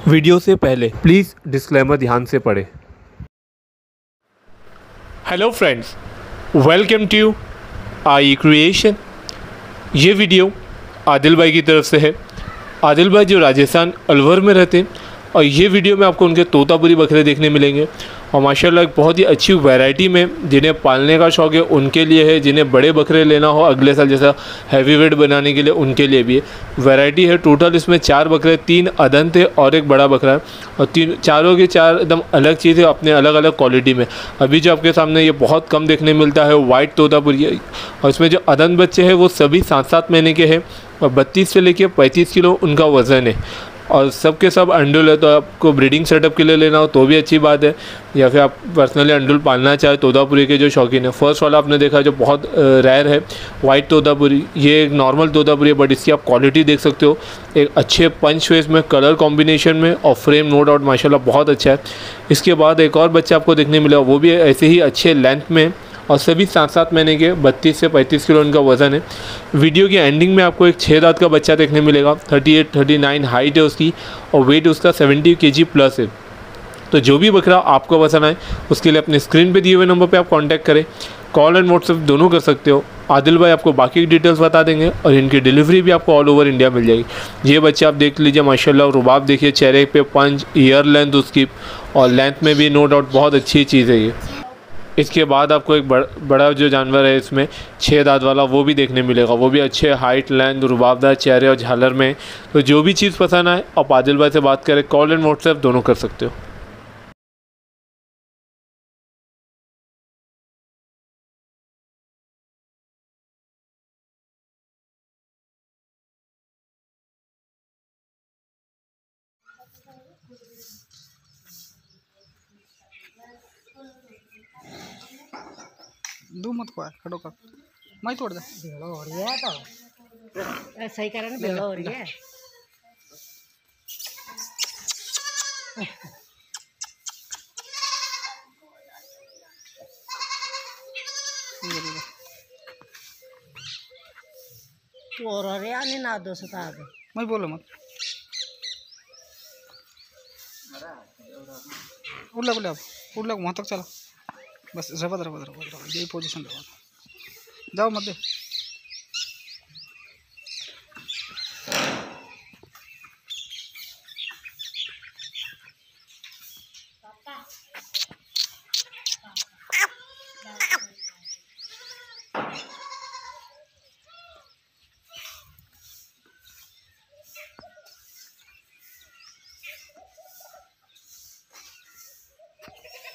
Video से पहले please disclaimer ध्यान से पढ़ें। Hello friends, welcome to I creation. ये वीडियो आदिल भाई की तरफ से है। आदिल भाई जो राजस्थान अलवर में रहते हैं और ये वीडियो में आपको उनके तोतापुरी बकरे देखने मिलेंगे और माशाल्लाह एक बहुत ही अच्छी वैरायटी में जिन्हें पालने का शौक़ है उनके लिए है, जिन्हें बड़े बकरे लेना हो अगले साल जैसा हैवी वेट बनाने के लिए उनके लिए भी है। वैरायटी है टोटल इसमें 4 बकरे, 3 अदंत है और एक बड़ा बकरा है और चारों के चार एकदम अलग चीज़ है अपने अलग अलग क्वालिटी में। अभी जो आपके सामने ये बहुत कम देखने मिलता है वाइट तोतापुरी और इसमें जो अदंत बच्चे हैं वो सभी 7-7 महीने के हैं और 32 से लेकर 35 किलो उनका वज़न है और सब के सब अंडुल है। तो आपको ब्रीडिंग सेटअप के लिए लेना हो तो भी अच्छी बात है, या फिर आप पर्सनली अंडुल पालना चाहे तोतापुरी के जो शौकीन है। फर्स्ट वाला आपने देखा जो बहुत रेयर है वाइट तोतापुरी, ये एक नॉर्मल तोतापुरी है बट इसकी आप क्वालिटी देख सकते हो, एक अच्छे पंच फेस में, कलर कॉम्बिनेशन में और फ्रेम नो डाउट माशाल्लाह बहुत अच्छा है। इसके बाद एक और बच्चा आपको देखने मिला, वो भी ऐसे ही अच्छे लेंथ में और सभी 7-7 महीने के, 32 से 35 किलो उनका वज़न है। वीडियो की एंडिंग में आपको एक 6 दांत का बच्चा देखने मिलेगा, 38-39 हाइट है उसकी और वेट उसका 70 kg प्लस है। तो जो भी बकरा आपको पसंद आए उसके लिए अपने स्क्रीन पे दिए हुए नंबर पे आप कांटेक्ट करें, कॉल एंड व्हाट्सएप दोनों कर सकते हो। आदिल भाई आपको बाकी डिटेल्स बता देंगे और इनकी डिलीवरी भी आपको ऑल ओवर इंडिया मिल जाएगी। ये बच्चे आप देख लीजिए माशाल्लाह, रुबाब देखिए चेहरे पे, पंच, ईयर लेंथ उसकी और लेंथ में भी नो डाउट बहुत अच्छी चीज़ है ये। इसके बाद आपको एक बड़ा जो जानवर है इसमें 6 दांत वाला वो भी देखने मिलेगा, वो भी अच्छे हाइट, लेंथ, रुबाबदार चेहरे और झालर में। तो जो भी चीज़ पसंद आए आप आदिल भाई से बात करें, कॉल एंड व्हाट्सएप दोनों कर सकते हो। दू मत को खड़ो कर मैं तोड़ दे भेड़ो हो रही है तो सही करे ना, भेड़ो हो रही है। तू और रे आने ना दो सता आगे मैं बोलो मत उड़ लग वहाँ तक चला बस, रबद यही पोजीशन रहा, जाओ मत दे।